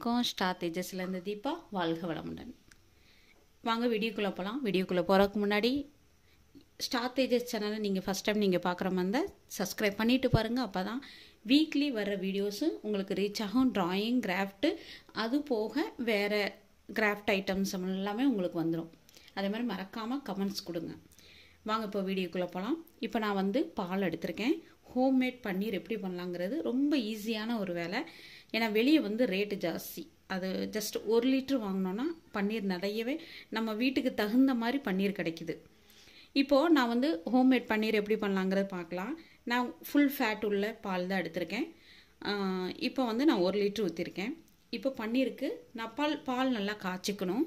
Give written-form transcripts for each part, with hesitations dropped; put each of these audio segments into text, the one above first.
வணக்கம் ஸ்டார் தேஜஸ்ல இருந்து தீபா வாழ்க வளமுடன். வாங்க வீடியோக்குள்ளே போகலாம். வீடியோக்குள்ளே போகிறதுக்கு முன்னாடி ஸ்டார் தேஜஸ் சேனலை நீங்கள் ஃபஸ்ட் டைம் நீங்கள் பார்க்குற மாதிரி இருந்தால் சப்ஸ்கிரைப் பண்ணிவிட்டு பாருங்கள். அப்போ தான் வீக்லி வர்ற வீடியோஸு உங்களுக்கு ரீச் ஆகும். ட்ராயிங், கிராஃப்ட்டு, அது போக வேறு கிராஃப்ட் ஐட்டம்ஸ் எல்லாமே உங்களுக்கு வந்துடும். அதே மாதிரி மறக்காமல் கமெண்ட்ஸ் கொடுங்க. வாங்க இப்போ வீடியோக்குள்ளே போகலாம். இப்போ நான் வந்து பால் எடுத்திருக்கேன். ஹோம்மேட் பன்னீர் எப்படி பண்ணலாங்கிறது ரொம்ப ஈஸியான ஒரு வேலை. ஏன்னா வெளியே வந்து ரேட்டு ஜாஸ்தி. அது ஜஸ்ட் 1 லிட்டர் வாங்கினோன்னா பன்னீர் நிறையவே நம்ம வீட்டுக்கு தகுந்த மாதிரி பன்னீர் கிடைக்குது. இப்போது நான் வந்து ஹோம்மேட் பன்னீர் எப்படி பண்ணலாங்கிறது பார்க்கலாம். நான் ஃபுல் ஃபேட் உள்ள பால் தான் எடுத்திருக்கேன். இப்போ வந்து நான் 1 லிட்டர் ஊற்றிருக்கேன். இப்போ பன்னீருக்கு நான் பால் நல்லா காய்ச்சிக்கணும்.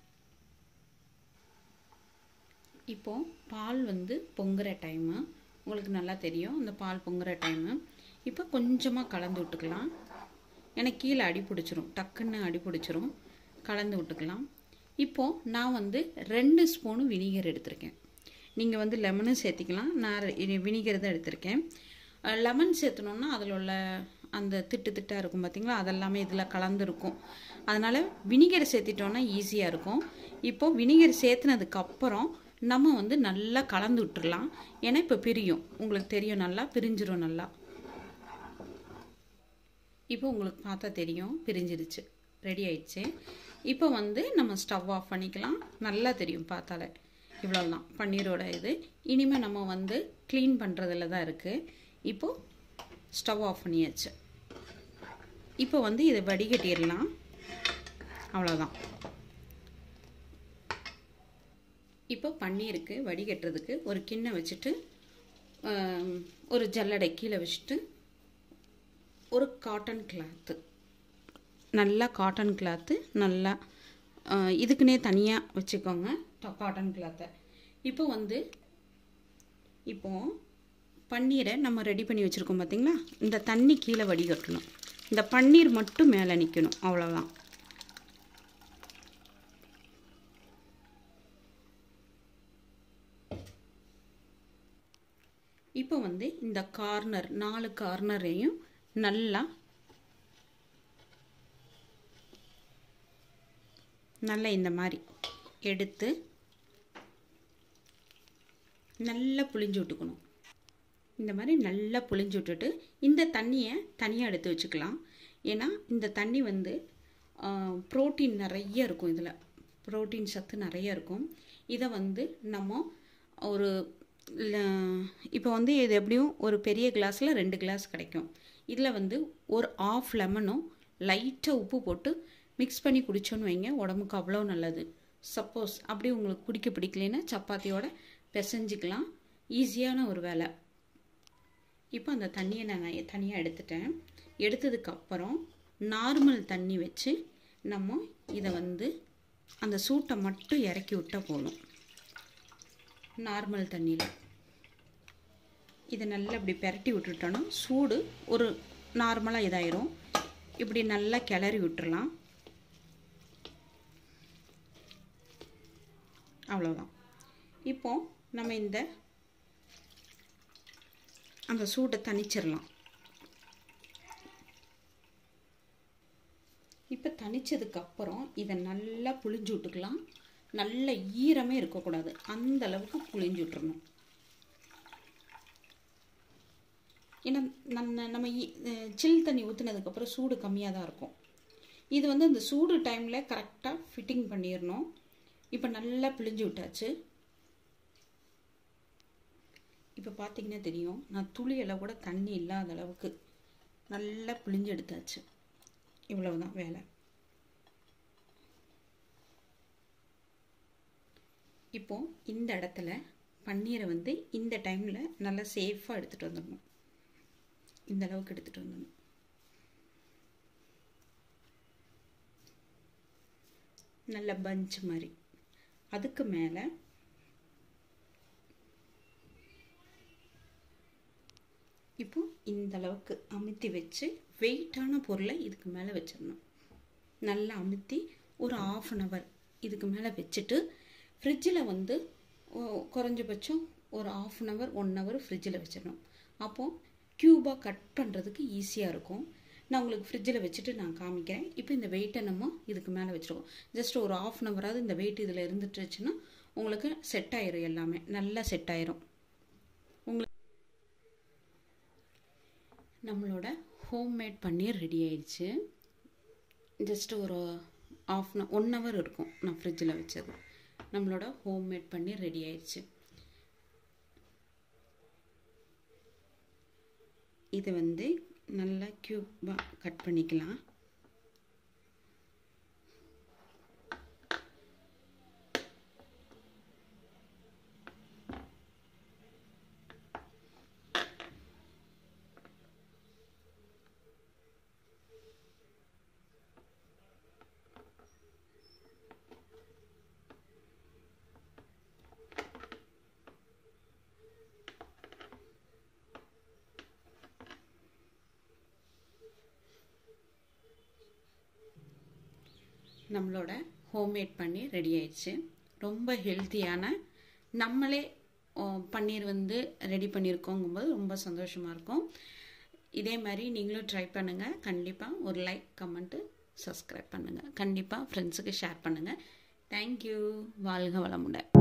இப்போது பால் வந்து பொங்குற டைமு உங்களுக்கு நல்லா தெரியும். அந்த பால் பொங்குற டைமு இப்போ கொஞ்சமாக கலந்து விட்டுக்கலாம். ஏன்னா கீழே அடி பிடிச்சிரும், டக்குன்னு அடி பிடிச்சிரும். கலந்து விட்டுக்கலாம். இப்போது நான் வந்து 2 ஸ்பூனு வினிகர் எடுத்திருக்கேன். நீங்கள் வந்து லெமனும் சேர்த்திக்கலாம். நான் வினிகர் தான் எடுத்திருக்கேன். லெமன் சேர்த்தணுன்னா அதில் உள்ள அந்த திட்டாக இருக்கும் பார்த்திங்களா, அதெல்லாமே இதில் கலந்துருக்கும். அதனால் வினிகர் சேர்த்திட்டோன்னா ஈஸியாக இருக்கும். இப்போது வினிகர் சேர்த்துனதுக்கப்புறம் நம்ம வந்து நல்லா கலந்து விட்டுடலாம். ஏன்னா இப்போ பிரியும், உங்களுக்கு தெரியும், நல்லா பிரிஞ்சிடும். நல்லா இப்போ உங்களுக்கு பார்த்தா தெரியும், பிரிஞ்சிருச்சு, ரெடி ஆயிடுச்சு. இப்போ வந்து நம்ம ஸ்டவ் ஆஃப் பண்ணிக்கலாம். நல்லா தெரியும் பார்த்தாலே. இவ்வளோதான் பன்னீரோட இது. இனிமேல் நம்ம வந்து க்ளீன் பண்ணுறதுல தான் இருக்குது. இப்போது ஸ்டவ் ஆஃப் பண்ணியாச்சு. இப்போ வந்து இதை வடிகட்டிடலாம். அவ்வளோதான். இப்போ பன்னீருக்கு வடிகட்டுறதுக்கு ஒரு கிண்ணம் வச்சுட்டு ஒரு ஜல்லடை கீழே வச்சுட்டு ஒரு காட்டன் கிளாத்து, நல்லா காட்டன் கிளாத்து நல்லா இதுக்குன்னே தனியாக வச்சுக்கோங்க காட்டன் கிளாத்தை. இப்போ பன்னீரை நம்ம ரெடி பண்ணி வச்சுருக்கோம் பார்த்திங்களா, இந்த தண்ணி கீழே வடிகட்டணும். இந்த பன்னீர் மட்டும் மேலே நிற்கணும். அவ்வளோதான். இப்போ வந்து இந்த கார்னர் 4 கார்னரையும் நல்லா இந்த மாதிரி எடுத்து நல்லா புளிஞ்சு விட்டுக்கணும். இந்த மாதிரி நல்லா புளிஞ்சு விட்டுட்டு இந்த தண்ணியை தனியாக எடுத்து வச்சுக்கலாம். ஏன்னா இந்த தண்ணி வந்து புரோட்டீன் நிறைய இருக்கும். இதில் புரோட்டீன் சத்து நிறைய இருக்கும். இதை வந்து நம்ம ஒரு இப்போ வந்து இது எப்படியும் ஒரு பெரிய கிளாஸில் 2 கிளாஸ் கிடைக்கும். இதில் வந்து ஒரு 1/2 லெமனும் லைட்டாக உப்பு போட்டு மிக்ஸ் பண்ணி குடித்தோன்னு வைங்க, உடம்புக்கு அவ்வளோ நல்லது. சப்போஸ் அப்படி உங்களுக்கு குடிக்க பிடிக்கலன்னா சப்பாத்தியோட பிசைஞ்சிக்கலாம். ஈஸியான ஒரு வேலை. இப்போ அந்த தண்ணியை நான் தனியாக எடுத்துட்டேன். எடுத்ததுக்கப்புறம் நார்மல் தண்ணி வச்சு நம்ம இதை வந்து அந்த சூட்டை மட்டும் இறக்கி விட்டால் போதும். நார்மல் தண்ணியில் இதை நல்லா இப்படி பெரட்டி விட்டுட்டோன்னா சூடு ஒரு நார்மலாக இதாயிரும். இப்படி நல்லா கிளறி விட்டுறலாம். அவ்வளோதான். இப்போ நம்ம அந்த சூட்டை தணிச்சிடலாம். இப்போ தணிச்சதுக்கப்புறம் இதை நல்லா புளிஞ்சு விட்டுக்கலாம். நல்ல ஈரமே இருக்கக்கூடாது, அந்த அளவுக்கு புளிஞ்சு விட்டுறணும். ஏன்னா நம்ம சில் தண்ணி ஊற்றுனதுக்கப்புறம் சூடு கம்மியாக தான் இருக்கும். இது வந்து அந்த சூடு டைமில் கரெக்டாக ஃபிட்டிங் பண்ணிடணும். இப்போ நல்லா பிழிஞ்சு விட்டாச்சு. இப்போ பார்த்திங்கன்னா தெரியும், நான் துளியெல்லாம் கூட தண்ணி இல்லாத அளவுக்கு நல்லா பிழிஞ்சு எடுத்தாச்சு. இவ்வளவுதான் வேலை. இப்போ இந்த இடத்துல பன்னீரை வந்து இந்த டைமில் நல்லா சேஃபாக எடுத்துகிட்டு வந்துடணும். இந்த அளவுக்கு எடுத்துகிட்டு வந்துடணும். நல்ல பஞ்ச் மாதிரி. அதுக்கு மேலே இப்போ இந்த அளவுக்கு அமுத்தி வச்சு வெயிட்டான பொருளை இதுக்கு மேலே வச்சிடணும். நல்லா அமுத்தி ஒரு 1/2 hour இதுக்கு மேலே வச்சுட்டு ஃப்ரிட்ஜில் வந்து குறைஞ்சபட்சம் ஒரு 1/2 hour 1 hour ஃப்ரிட்ஜில் வச்சிடணும். அப்போது க்யூபாக கட் பண்ணுறதுக்கு ஈஸியாக இருக்கும். நான் உங்களுக்கு ஃப்ரிட்ஜில் வச்சுட்டு நான் காமிக்கிறேன். இப்போ இந்த வெயிட்டை நம்ம இதுக்கு மேலே வச்சுருவோம். ஜஸ்ட் ஒரு 1/2 ஹவராவது இந்த வெயிட் இதில் இருந்துட்டுச்சுன்னா உங்களுக்கு செட் ஆயிரும், எல்லாமே நல்லா செட் ஆயிரும். உங்களுக்கு நம்மளோட ஹோம்மேட் பன்னீர் ரெடி ஆயிடுச்சு. ஜஸ்ட் ஒரு 1 ஹவர் இருக்கும் நான் ஃப்ரிட்ஜில் வச்சது. நம்மளோட ஹோம்மேட் பன்னீர் ரெடி ஆயிடுச்சு. இதை வந்து நல்லா க்யூபாக கட் பண்ணிக்கலாம். நம்மளோட ஹோம்மேட் பன்னீர் ரெடி ஆயிடுச்சு. ரொம்ப ஹெல்த்தியான நம்மளே பன்னீர் வந்து ரெடி பண்ணியிருக்கோங்கும்போது ரொம்ப சந்தோஷமாக இருக்கும். இதே மாதிரி நீங்களும் ட்ரை பண்ணுங்கள். கண்டிப்பாக ஒரு லைக், கமெண்ட்டு, சப்ஸ்கிரைப் பண்ணுங்கள். கண்டிப்பாக ஃப்ரெண்ட்ஸுக்கு ஷேர் பண்ணுங்கள். தேங்க்யூ. வாழ்க வளமுடன்.